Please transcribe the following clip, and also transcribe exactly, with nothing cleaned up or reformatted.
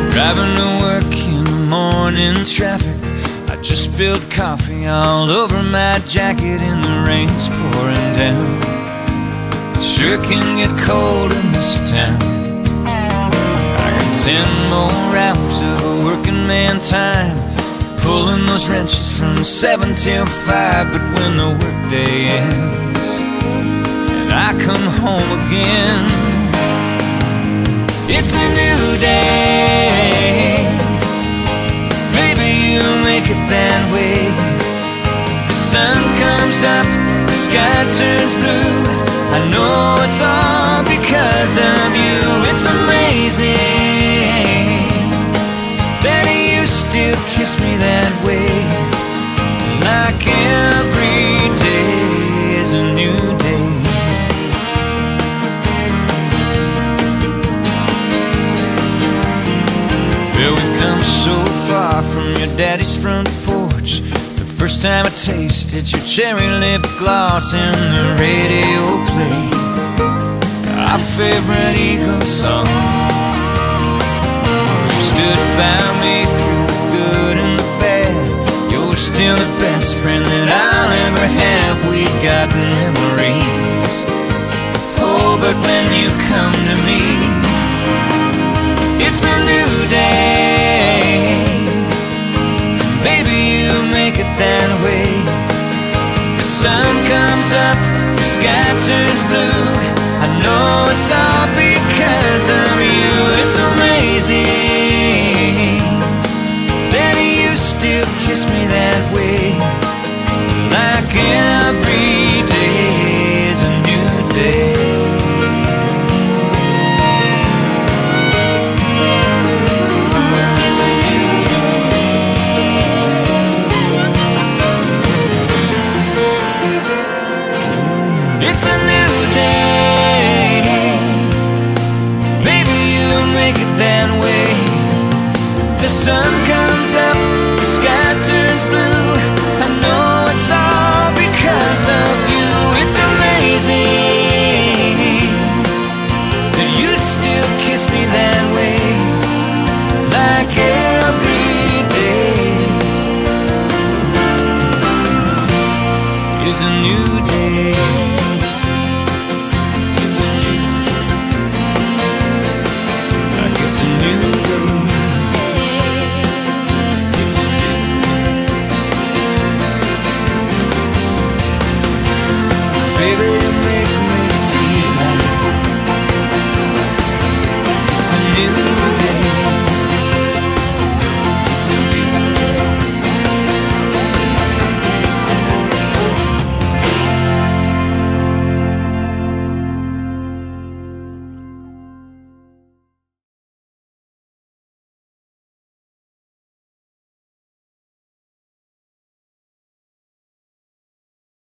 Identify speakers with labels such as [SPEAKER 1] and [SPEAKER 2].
[SPEAKER 1] Driving to work in the morning traffic, I just spilled coffee all over my jacket and the rain's pouring down. It sure can get cold in this town. I got ten more hours of working man time, pulling those wrenches from seven till five. But when the workday ends and I come home again, it's a new day. Maybe you make it that way. The sun comes up, the sky turns blue. I know it's all because of you. It's amazing that you still kiss me that way. Like every day is a new day. Well, we've come so far from your daddy's front porch. The first time I tasted your cherry lip gloss and the radio played our favorite Eagle song. You stood by me through the good and the bad. You're still the best friend that I'll ever have. We got memories. Oh, but when you come to me, it's a new day. Baby, you make it that way. The sun comes up, the sky turns blue. I know it's all because of you. It's amazing that you still kiss me that way. Like every day is a new day. It's a new day. Baby, you make it that way. The sun comes up, the sky turns blue. I know it's all because of you. It's amazing that you still kiss me that way. Like every day is a new day. It's a new day. It's a new day. Baby,